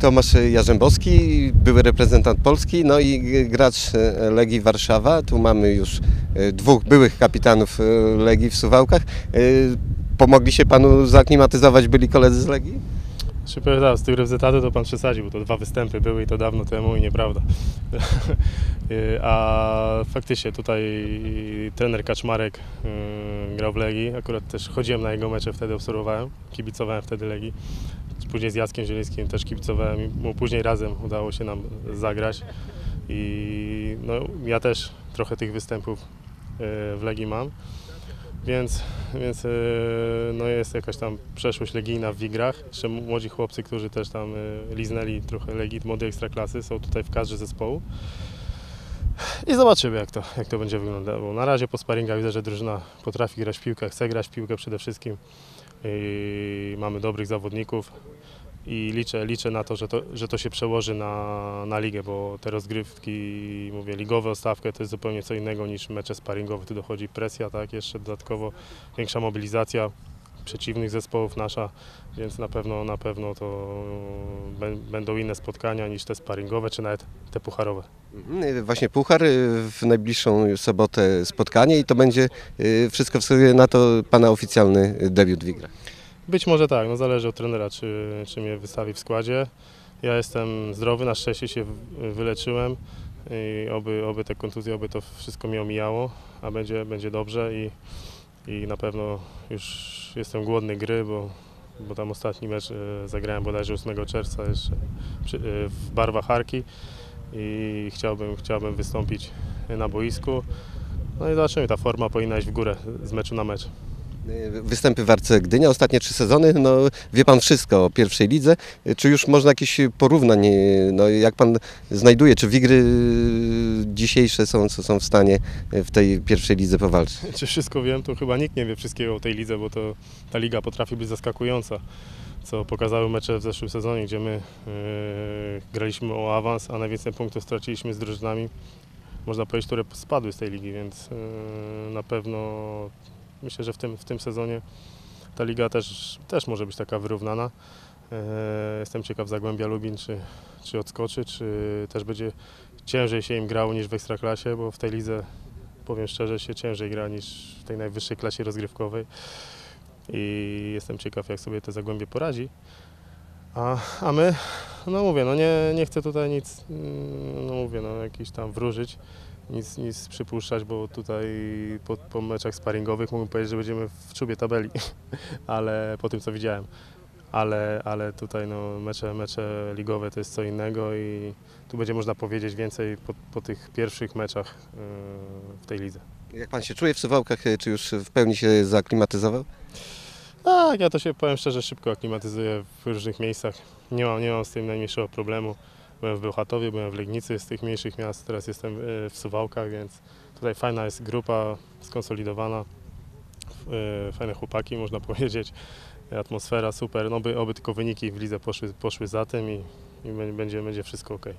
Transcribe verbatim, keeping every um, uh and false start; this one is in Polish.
Tomasz Jarzębowski, były reprezentant Polski, no i gracz Legii Warszawa. Tu mamy już dwóch byłych kapitanów Legii w Suwałkach. Pomogli się panu zaaklimatyzować byli koledzy z Legii? Czy powiem, z tych reprezentantów to pan przesadził, bo to dwa występy były i to dawno temu i nieprawda. A faktycznie tutaj trener Kaczmarek grał w Legii, akurat też chodziłem na jego mecze, wtedy obserwowałem, kibicowałem wtedy Legii. Później z Jackiem Zielińskim też kibicowałem i mu później razem udało się nam zagrać. I no, ja też trochę tych występów w Legii mam. Więc, więc no jest jakaś tam przeszłość legijna w Wigrach. Jeszcze młodzi chłopcy, którzy też tam liznęli trochę Legii, młodej ekstraklasy, są tutaj w kadrze zespołu. I zobaczymy, jak to, jak to będzie wyglądało. Na razie po sparingach widzę, że drużyna potrafi grać w piłkę, chce grać w piłkę przede wszystkim. I mamy dobrych zawodników i liczę, liczę na to, że to, że to się przełoży na, na ligę, bo te rozgrywki, mówię, ligowe o stawkę to jest zupełnie co innego niż mecze sparingowe. Tu dochodzi presja, tak, jeszcze dodatkowo większa mobilizacja przeciwnych zespołów nasza, więc na pewno, na pewno to będą inne spotkania niż te sparingowe, czy nawet te pucharowe. Właśnie puchar, w najbliższą sobotę spotkanie i to będzie wszystko wskazuje na to pana oficjalny debiut w Wigrach. Być może tak, no zależy od trenera, czy, czy mnie wystawi w składzie. Ja jestem zdrowy, na szczęście się wyleczyłem i oby, oby te kontuzje, oby to wszystko mi omijało, a będzie, będzie dobrze i, i na pewno już jestem głodny gry, bo, bo tam ostatni mecz zagrałem bodajże ósmego czerwca jeszcze przy, w barwach Arki i chciałbym, chciałbym wystąpić na boisku. No i zobaczymy, ta forma powinna iść w górę z meczu na mecz. Występy w Arce Gdynia, ostatnie trzy sezony, no wie pan wszystko o pierwszej lidze. Czy już można jakieś porównanie, no jak pan znajduje, czy Wigry dzisiejsze są, są w stanie w tej pierwszej lidze powalczyć? Czy wszystko wiem, to chyba nikt nie wie wszystkiego o tej lidze, bo to ta liga potrafi być zaskakująca, co pokazały mecze w zeszłym sezonie, gdzie my yy, graliśmy o awans, a najwięcej punktów straciliśmy z drużynami, można powiedzieć, które spadły z tej ligi, więc yy, na pewno myślę, że w tym, w tym sezonie ta liga też, też może być taka wyrównana. E, jestem ciekaw Zagłębia Lubin, czy, czy odskoczy, czy też będzie ciężej się im grało niż w Ekstraklasie, bo w tej lidze, powiem szczerze, się ciężej gra niż w tej najwyższej klasie rozgrywkowej. I jestem ciekaw, jak sobie te Zagłębie poradzi. A, a my, no mówię, no nie, nie chcę tutaj nic, no mówię, no jakiś tam wróżyć. Nic, nic przypuszczać, bo tutaj po, po meczach sparingowych mógłbym powiedzieć, że będziemy w czubie tabeli, ale po tym co widziałem. Ale, ale tutaj no, mecze, mecze ligowe to jest co innego i tu będzie można powiedzieć więcej po, po tych pierwszych meczach yy, w tej lidze. Jak pan się czuje w Suwałkach, czy już w pełni się zaaklimatyzował? Tak, ja to się, powiem szczerze, szybko aklimatyzuję w różnych miejscach. Nie mam, nie mam z tym najmniejszego problemu. Byłem w Bełchatowie, byłem w Legnicy, z tych mniejszych miast, teraz jestem w Suwałkach, więc tutaj fajna jest grupa, skonsolidowana, fajne chłopaki, można powiedzieć, atmosfera super, no by, oby tylko wyniki w lidze poszły, poszły za tym i, i będzie, będzie wszystko ok.